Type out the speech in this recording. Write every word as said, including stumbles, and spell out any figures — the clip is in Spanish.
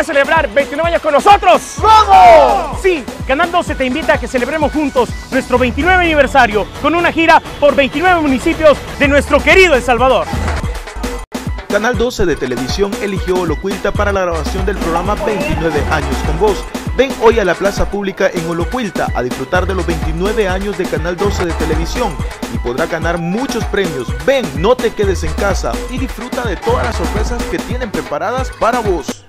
celebrar veintinueve años con nosotros? ¡Vamos! Sí, Canal doce te invita a que celebremos juntos nuestro veintinueve aniversario con una gira por veintinueve municipios de nuestro querido El Salvador. Canal doce de Televisión eligió Olocuilta para la grabación del programa veintinueve años con vos. Ven hoy a la plaza pública en Olocuilta a disfrutar de los veintinueve años de Canal doce de Televisión y podrás ganar muchos premios. Ven, no te quedes en casa y disfruta de todas las sorpresas que tienen preparadas para vos.